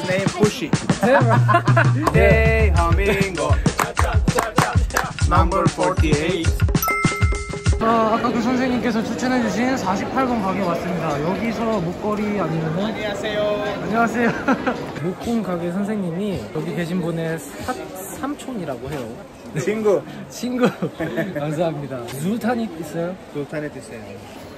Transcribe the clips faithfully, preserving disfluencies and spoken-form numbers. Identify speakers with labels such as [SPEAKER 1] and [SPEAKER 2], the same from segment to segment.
[SPEAKER 1] Name Pushy. Hey, Hamingo. Number forty-eight.
[SPEAKER 2] 아, 아까 그 선생님께서 추천해주신 사십팔 번 가게 왔습니다. 여기서 목걸이 아니면은
[SPEAKER 1] 안녕하세요.
[SPEAKER 2] 안녕하세요. 목공 가게 선생님이 여기 계신 분의 사, 삼촌이라고 해요.
[SPEAKER 1] 친구.
[SPEAKER 2] 친구. 감사합니다. 술탄이 있어요?
[SPEAKER 1] Sultanate is saying.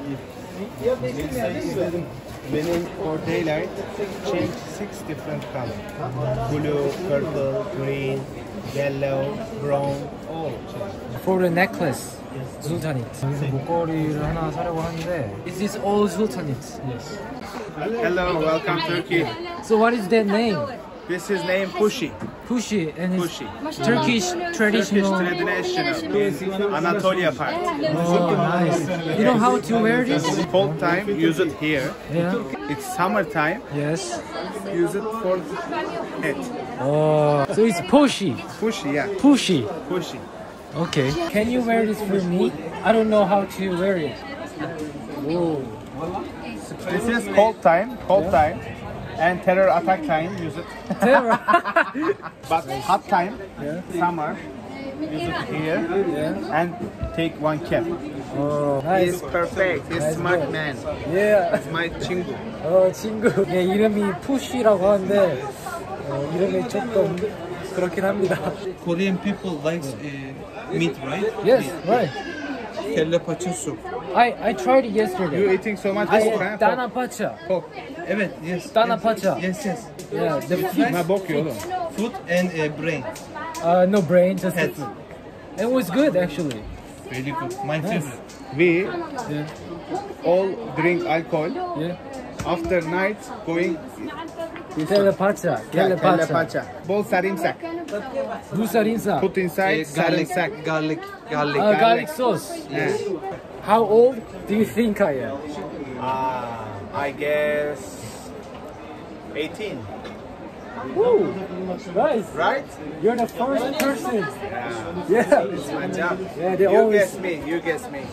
[SPEAKER 1] Winning for daylight, change six different colors. Blue, purple, green, yellow, brown, all change.
[SPEAKER 2] For the necklace. Sultanate. 여기서 목걸이를 하나 사려고 하는데 Is this all Sultanate? Yes.
[SPEAKER 1] Hello, welcome Turkey.
[SPEAKER 2] So what is that name?
[SPEAKER 1] This is name Pushy.
[SPEAKER 2] Pushy and it's
[SPEAKER 1] Pushy.
[SPEAKER 2] Turkish traditional.
[SPEAKER 1] Turkish traditional. Anatolia part.
[SPEAKER 2] Oh, nice. You know how to wear this?
[SPEAKER 1] Cold time, use it here.
[SPEAKER 2] Yeah.
[SPEAKER 1] It's summertime,
[SPEAKER 2] Yes.
[SPEAKER 1] use it for head.
[SPEAKER 2] Oh, so it's Pushy.
[SPEAKER 1] Pushy, yeah.
[SPEAKER 2] Pushy.
[SPEAKER 1] Pushy.
[SPEAKER 2] Okay. Can you wear this for me? I don't know how to wear it. Whoa.
[SPEAKER 1] This is cold time, cold time, and terror attack time. Use it.
[SPEAKER 2] Terror.
[SPEAKER 1] But hot time,
[SPEAKER 2] Yeah.
[SPEAKER 1] summer, use it here,
[SPEAKER 2] Yeah.
[SPEAKER 1] and take one cap.
[SPEAKER 2] Oh,
[SPEAKER 1] He's
[SPEAKER 2] nice.
[SPEAKER 1] perfect. He's
[SPEAKER 2] Nice
[SPEAKER 1] smart
[SPEAKER 2] boy.
[SPEAKER 1] man.
[SPEAKER 2] Yeah.
[SPEAKER 1] He's my 친구.
[SPEAKER 2] 어, 친구. 예, 이름이 푸쉬라고 하는데 어, 이름이 조금 그렇긴 합니다.
[SPEAKER 3] Korean people likes uh, meat, right?
[SPEAKER 2] Yes, right.
[SPEAKER 3] Kelle paça soup.
[SPEAKER 2] I I tried it
[SPEAKER 1] You
[SPEAKER 2] yesterday.
[SPEAKER 1] eating so much
[SPEAKER 2] I
[SPEAKER 1] pork, huh?
[SPEAKER 2] Dana pacha.
[SPEAKER 1] Pork.
[SPEAKER 3] Evet, yes.
[SPEAKER 2] Dana
[SPEAKER 3] yes,
[SPEAKER 2] paça.
[SPEAKER 3] Yes, yes.
[SPEAKER 2] Yeah, the
[SPEAKER 1] Ne
[SPEAKER 2] feet.
[SPEAKER 1] bok yiyor oğlum?
[SPEAKER 3] Foot and uh, brain.
[SPEAKER 2] Uh, no brain, just the
[SPEAKER 3] Head.
[SPEAKER 2] foot. It was good actually.
[SPEAKER 3] Very good. My favorite.
[SPEAKER 1] We
[SPEAKER 2] Yeah,
[SPEAKER 1] all drink alcohol.
[SPEAKER 2] yeah.
[SPEAKER 1] After night going
[SPEAKER 2] Kelle pacha, kelle
[SPEAKER 1] kelle
[SPEAKER 2] pacha.
[SPEAKER 1] paça. Bol sarımsak.
[SPEAKER 2] Busarinsa.
[SPEAKER 1] Put inside
[SPEAKER 3] Uh, garlic,
[SPEAKER 1] sarımsak.
[SPEAKER 3] garlic, garlic.
[SPEAKER 2] Uh, garlic sauce.
[SPEAKER 1] Yeah.
[SPEAKER 2] How old do you think I am?
[SPEAKER 1] Ah, I guess eighteen.
[SPEAKER 2] Woo, nice.
[SPEAKER 1] Right?
[SPEAKER 2] You're the first person.
[SPEAKER 1] Yeah.
[SPEAKER 2] Yeah.
[SPEAKER 1] It's my job.
[SPEAKER 2] Yeah, they
[SPEAKER 1] you
[SPEAKER 2] always-
[SPEAKER 1] guess me. You guess me.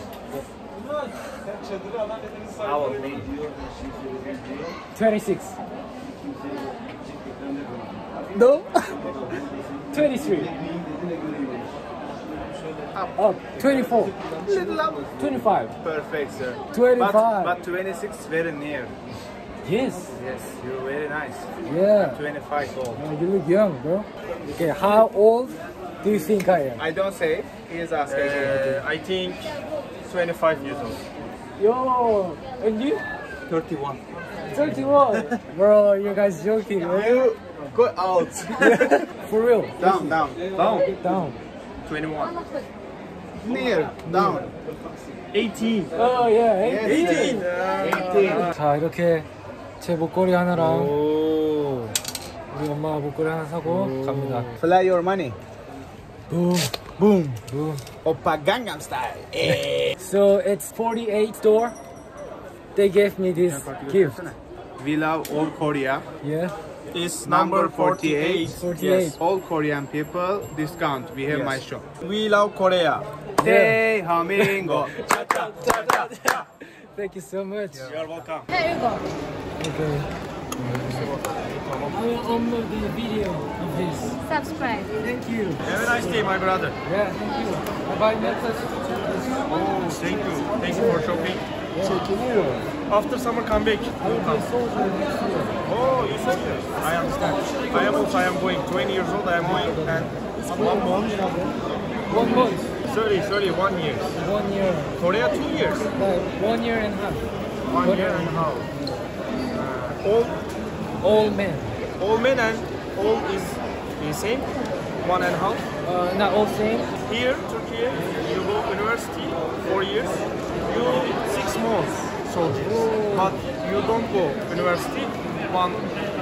[SPEAKER 1] How old me?
[SPEAKER 2] twenty-six. No? twenty-three.
[SPEAKER 1] Up.
[SPEAKER 2] Up. twenty-four.
[SPEAKER 1] Little up.
[SPEAKER 2] twenty-five.
[SPEAKER 1] Perfect, sir.
[SPEAKER 2] twenty-five.
[SPEAKER 1] But, but twenty-six very near.
[SPEAKER 2] Yes.
[SPEAKER 1] Yes, you're very nice.
[SPEAKER 2] Yeah.
[SPEAKER 1] twenty-five old.
[SPEAKER 2] Oh, you look young, bro. Okay, how old do you think I am?
[SPEAKER 1] I don't say. He is asking.
[SPEAKER 4] Uh, I think twenty-five years old.
[SPEAKER 2] Yo, and you?
[SPEAKER 3] thirty-one.
[SPEAKER 2] thirty-one. Bro, you guys joking, right?
[SPEAKER 1] You go out.
[SPEAKER 2] For real.
[SPEAKER 1] down, down, down.
[SPEAKER 2] Down.
[SPEAKER 4] twenty-one.
[SPEAKER 1] Near, down.
[SPEAKER 4] eighteen.
[SPEAKER 2] Oh, yeah.
[SPEAKER 1] Yes,
[SPEAKER 2] eighteen.
[SPEAKER 1] eighteen.
[SPEAKER 2] 자, 이렇게 제 목걸이 하나랑
[SPEAKER 1] Oh.
[SPEAKER 2] 우리 엄마 목걸이 하나 사고 갑니다.
[SPEAKER 1] Fly your money.
[SPEAKER 2] Boom.
[SPEAKER 1] Boom.
[SPEAKER 2] Boom.
[SPEAKER 1] Oppa Gangnam Style. Eh.
[SPEAKER 2] So it's forty-eight store. They gave me this gift.
[SPEAKER 1] We love all Korea.
[SPEAKER 2] Yeah.
[SPEAKER 1] It's number forty-eight.
[SPEAKER 2] forty-eight.
[SPEAKER 1] Yes, all Korean people discount. We have my shop.
[SPEAKER 4] We love Korea.
[SPEAKER 1] Hey, Hamingo.
[SPEAKER 2] Thank you so much.
[SPEAKER 4] You're welcome.
[SPEAKER 2] Okay. I will upload the video of this.
[SPEAKER 5] Subscribe.
[SPEAKER 2] Thank you.
[SPEAKER 4] Have a nice day, my brother.
[SPEAKER 2] Yeah, thank you. I buy necklace.
[SPEAKER 4] Oh, thank you. Thank you for shopping.
[SPEAKER 2] Yeah.
[SPEAKER 4] After summer, come back.
[SPEAKER 2] I will be a soldier next year.
[SPEAKER 4] Oh, you said that. I understand. I am also, I am going. twenty years old, I am going. And one month.
[SPEAKER 2] One month.
[SPEAKER 4] thirty, thirty, one year.
[SPEAKER 2] One year.
[SPEAKER 4] Korea, two years.
[SPEAKER 2] Like one year and a half.
[SPEAKER 4] One
[SPEAKER 2] What-
[SPEAKER 4] year and a half. Uh, all,
[SPEAKER 2] All men.
[SPEAKER 4] all men and all is the same. One and a half.
[SPEAKER 2] Uh, not all same.
[SPEAKER 4] Here, Turkey, you go university four years, you six months soldier. But you don't go university one.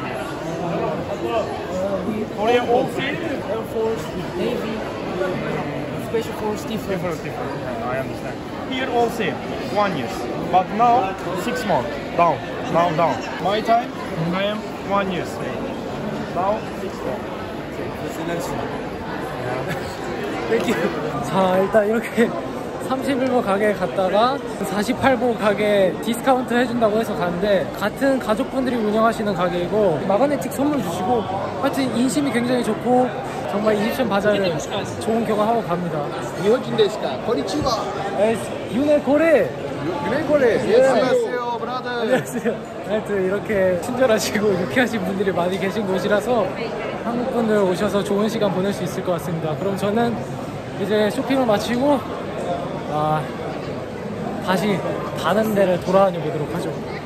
[SPEAKER 4] Korea all same.
[SPEAKER 2] Air Force, Navy, Special Force, different.
[SPEAKER 4] Different, different. Yeah, I understand. Here all same, one year. But now six months down, now down. My time, I am one year. Now six months.
[SPEAKER 2] Thank you. 자, 일단 이렇게 삼십일 번 가게에 갔다가 사십팔 번 가게 디스카운트 해준다고 해서 갔는데 같은 가족분들이 운영하시는 가게이고 마그네틱 선물 주시고 하여튼 인심이 굉장히 좋고 정말 이집션 바자를 좋은 경험하고 갑니다.
[SPEAKER 1] 일본인 데스까? 고니치와.
[SPEAKER 2] 윤회 고래.
[SPEAKER 1] 윤회 고래.
[SPEAKER 2] 예.
[SPEAKER 1] 안녕하세요, 브라더.
[SPEAKER 2] 안녕하세요. 하여튼 이렇게 친절하시고 유쾌하신 분들이 많이 계신 곳이라서 한국 분들 오셔서 좋은 시간 보낼 수 있을 것 같습니다. 그럼 저는 이제 쇼핑을 마치고 아, 다시 다른 데를 돌아다녀 보도록 하죠.